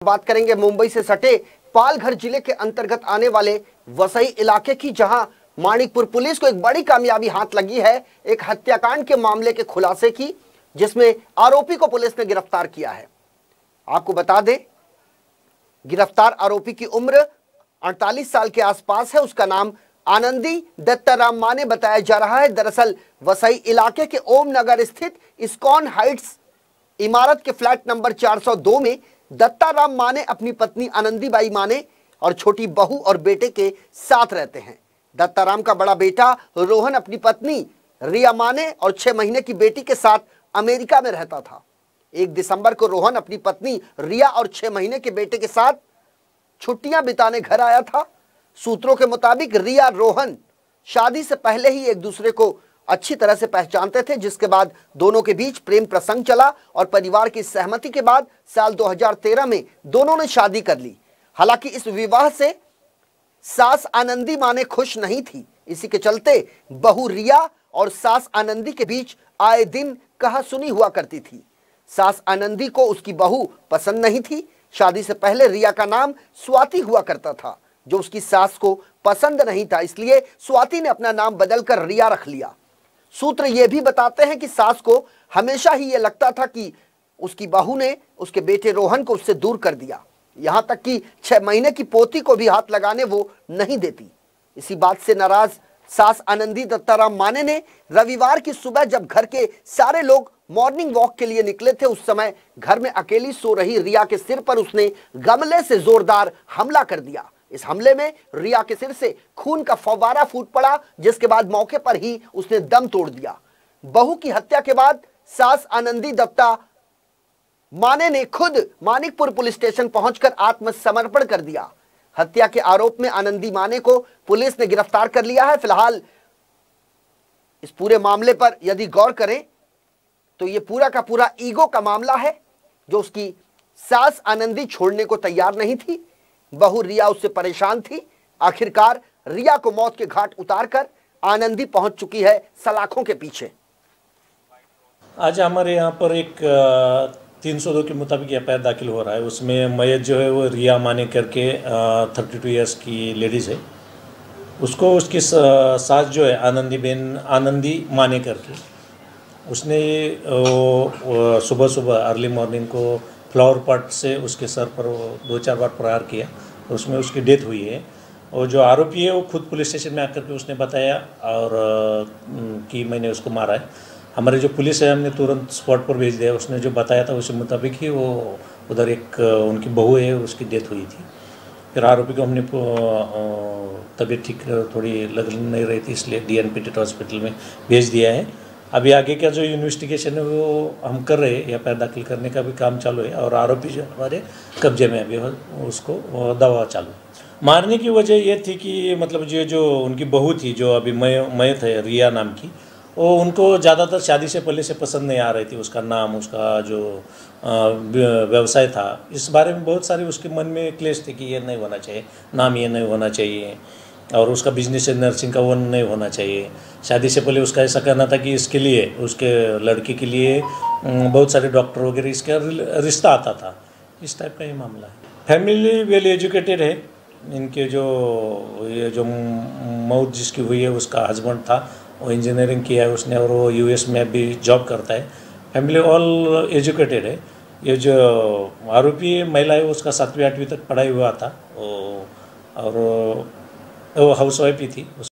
बात करेंगे मुंबई से सटे पालघर जिले के अंतर्गत आने वाले वसई इलाके की, जहां माणिकपुर पुलिस को एक बड़ी कामयाबी हाथ लगी है एक हत्याकांड के मामले के खुलासे की, जिसमें आरोपी को पुलिस ने गिरफ्तार किया है। आपको बता दें, गिरफ्तार आरोपी की उम्र 48 साल के आसपास है। उसका नाम आनंदी दत्ताराम माने बताया जा रहा है। दरअसल वसई इलाके के ओम नगर स्थित इस्कॉन हाइट्स इमारत के फ्लैट नंबर 402 में दत्ताराम माने अपनी पत्नी आनंदीबाई माने और छोटी बहू और बेटे के साथ रहते हैं। दत्ताराम का बड़ा बेटा रोहन अपनी पत्नी रिया माने और 6 महीने की बेटी के साथ अमेरिका में रहता था। 1 दिसंबर को रोहन अपनी पत्नी रिया और 6 महीने के बेटे के साथ छुट्टियां बिताने घर आया था। सूत्रों के मुताबिक रिया रोहन शादी से पहले ही एक दूसरे को अच्छी तरह से पहचानते थे, जिसके बाद दोनों के बीच प्रेम प्रसंग चला और परिवार की सहमति के बाद साल 2013 में दोनों ने शादी कर ली। हालांकि इस विवाह से सास आनंदी माने खुश नहीं थी। इसी के चलते बहू रिया और सास आनंदी के बीच आए दिन कहासुनी हुआ करती थी। सास आनंदी को उसकी बहू पसंद नहीं थी। शादी से पहले रिया का नाम स्वाति हुआ करता था, जो उसकी सास को पसंद नहीं था, इसलिए स्वाति ने अपना नाम बदलकर रिया रख लिया। सूत्र ये भी बताते हैं कि सास को हमेशा ही ये लगता था कि उसकी बहू ने उसके बेटे रोहन को उससे दूर कर दिया। यहां तक कि 6 महीने की पोती को भी हाथ लगाने वो नहीं देती। इसी बात से नाराज सास आनंदी दत्ताराम माने ने रविवार की सुबह, जब घर के सारे लोग मॉर्निंग वॉक के लिए निकले थे, उस समय घर में अकेली सो रही रिया के सिर पर उसने गमले से जोरदार हमला कर दिया। इस हमले में रिया के सिर से खून का फव्वारा फूट पड़ा, जिसके बाद मौके पर ही उसने दम तोड़ दिया। बहू की हत्या के बाद सास आनंदी दत्ता माने ने खुद मानिकपुर पुलिस स्टेशन पहुंचकर आत्मसमर्पण कर दिया। हत्या के आरोप में आनंदी माने को पुलिस ने गिरफ्तार कर लिया है। फिलहाल इस पूरे मामले पर यदि गौर करें तो यह पूरा का पूरा ईगो का मामला है, जो उसकी सास आनंदी छोड़ने को तैयार नहीं थी। बहू रिया उससे परेशान थी। आखिरकार रिया को मौत के घाट उतारकर आनंदी पहुंच चुकी है सलाखों के पीछे। आज हमारे यहाँ पर एक 302 के मुताबिक एफआईआर दाखिल हो रहा है। उसमें मैयत जो है वो रिया माने करके 32 इयर्स की लेडीज़ है। उसको उसकी सास जो है आनंदी माने करके, उसने सुबह सुबह अर्ली मॉर्निंग को फ्लावर पॉट से उसके सर पर 2-4 बार प्रहार किया, तो उसमें उसकी डेथ हुई है। और जो आरोपी है वो खुद पुलिस स्टेशन में आकर के उसने बताया और कि मैंने उसको मारा है। हमारे जो पुलिस है, हमने तुरंत स्पॉट पर भेज दिया। उसने जो बताया था उसी मुताबिक ही वो उधर एक उनकी बहू है, उसकी डेथ हुई थी। फिर आरोपी को हमने तबीयत ठीक थोड़ी लग नहीं रही थी, इसलिए DNPT हॉस्पिटल में भेज दिया है। अभी आगे का जो इन्वेस्टिगेशन है वो हम कर रहे हैं, एफआईआर दाखिल करने का भी काम चालू है और आरोपी जो हमारे कब्जे में अभी उसको दवा चालू। मारने की वजह ये थी कि मतलब जो उनकी बहू थी, जो अभी मैयत है रिया नाम की, वो उनको ज़्यादातर शादी से पहले से पसंद नहीं आ रही थी। उसका नाम, उसका जो व्यवसाय था, इस बारे में बहुत सारे उसके मन में क्लेश थे कि ये नहीं होना चाहिए, नाम ये नहीं होना चाहिए, और उसका बिजनेस है नर्सिंग का, वो नहीं होना चाहिए। शादी से पहले उसका ऐसा कहना था कि इसके लिए, उसके लड़की के लिए बहुत सारे डॉक्टर वगैरह इसका रिश्ता आता था। इस टाइप का ये मामला है। फैमिली वेल एजुकेटेड है। इनके जो मौत जिसकी हुई है उसका हस्बैंड था, वो इंजीनियरिंग किया है उसने और वो US में अभी जॉब करता है। फैमिली ऑल एजुकेटेड है। ये जो आरोपी महिला है उसका 7वीं 8वीं तक पढ़ाई हुआ था और वो हाउस वाइफ ही थी।